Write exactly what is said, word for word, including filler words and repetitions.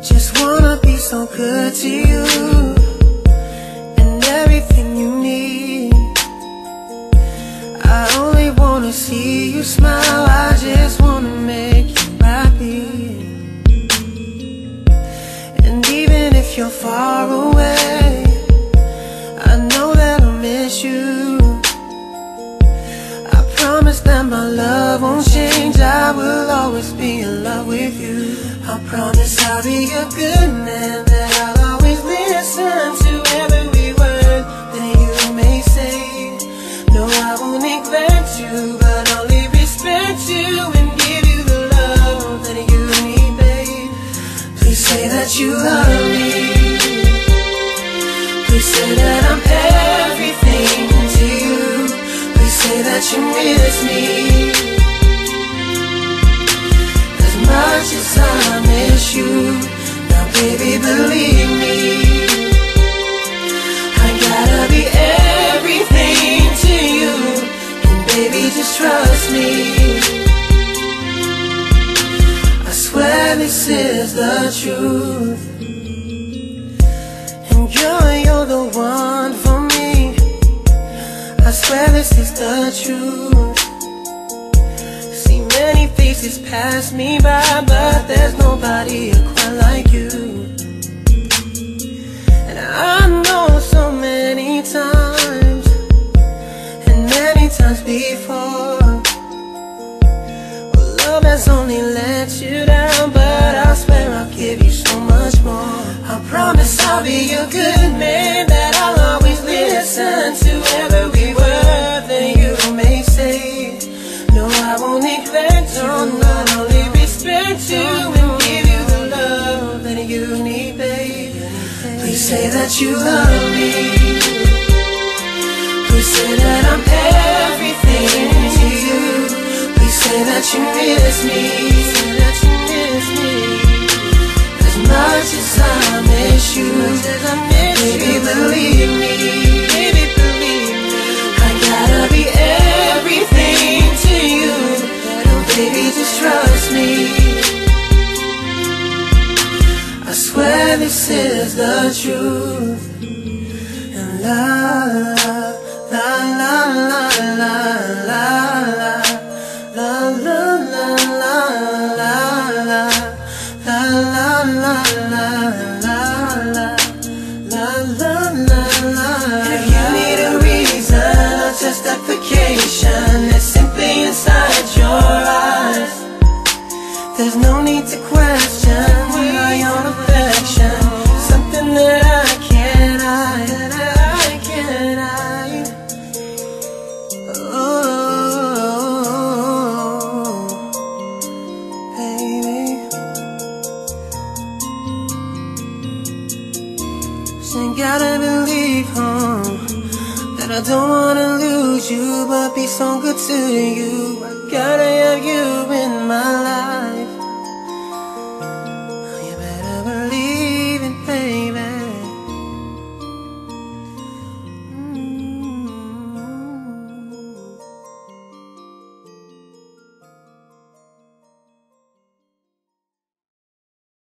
Just wanna be so good to you, and everything you need. I only wanna see you smile, I just wanna make you happy. And even if you're far away, I know that I'll miss you. I promise that my love won't change, I will always be in love with you. I promise I'll be a good man, that I'll always listen to every word that you may say. No, I won't neglect you, but only respect you and give you the love that you need, babe. Please say that you love me. Please say that I'm everything to you. Please say that you miss me as much as I miss you. Now baby, believe me, I gotta be everything to you, and baby, just trust me. I swear this is the truth, and girl, you're the one for me. I swear this is the truth. See many faces pass me by, but there's nobody quite like you. And I know so many times, and many times before, well, love has only let you down, but I swear I'll give you so much more. I promise I'll be a good man, that I'll always listen to every word that you may say. No, I won't neglect you, I'll only respect you and give you the love that you need, babe. Please say that you love me. Please say that I'm everything to you. Please say that you miss me, say that you miss me as much as I miss you. Baby, believe me, baby, believe me, I gotta be everything to you. Baby, just trust me. I swear this is the truth. And la la la la la la la la la la la la la la la la. If you need a reason or justification, it's simply inside your eyes. There's no need to question my own affection, something that I can't hide, that I can't hide. Oh, baby, so you gotta believe, huh, that I don't wanna lose you, but be so good to you. I gotta have you in my life.